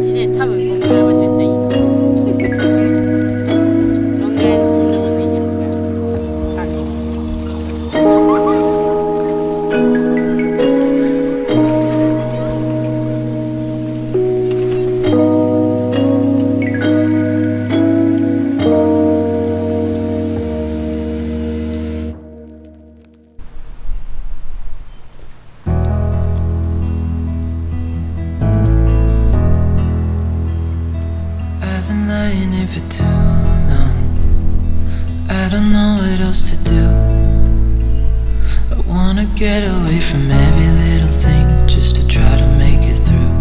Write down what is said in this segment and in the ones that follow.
1年多分こんぐらいは絶対いいと思う。そんぐらいのスピードでいいやつが感じ。 Lying here for too long. I don't know what else to do. I wanna get away from every little thing just to try to make it through.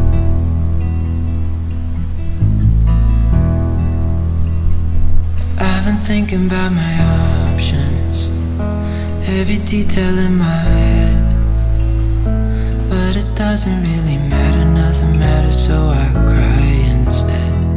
I've been thinking about my options, every detail in my head, but it doesn't really matter, nothing matters, so I cry instead.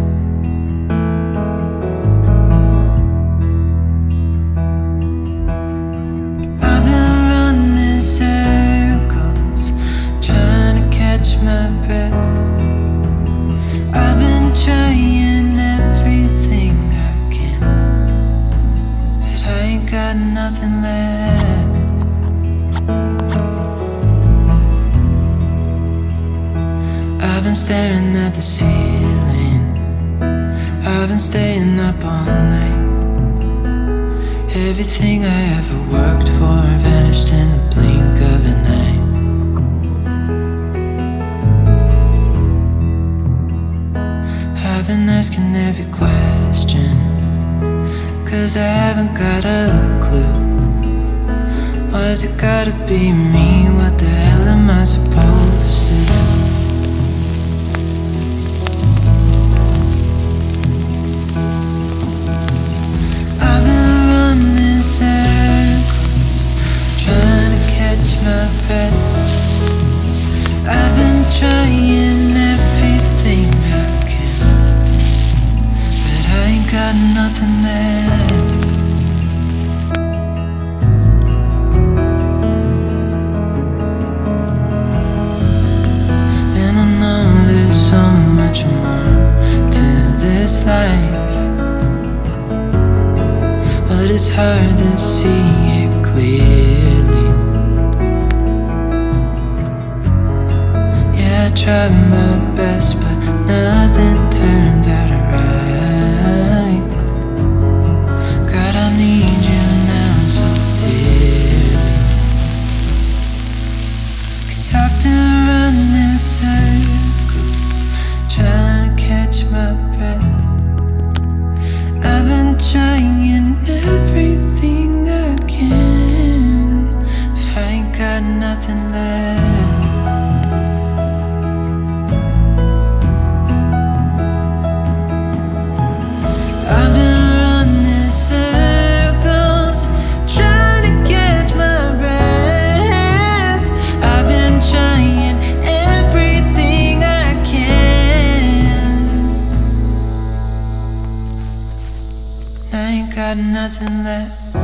My breath. I've been trying everything I can, but I ain't got nothing left. I've been staring at the ceiling, I've been staying up all night. Everything I ever worked for vanished in the blink of an eye. I've been asking every question, 'cause I haven't got a clue. Why's it gotta be me? What the hell am I supposed to do? I've been running circles, trying to catch my breath. I've been trying everything I can, I ain't got nothing left. And I know there's so much more to this life, but it's hard to see it clearly. Yeah, I tried my best, but nothing turns out right. God, I need you now so dearly, 'cause I've been running circles, trying to catch my breath. I've been trying everything I can, but I ain't got nothing left. I ain't got nothing left.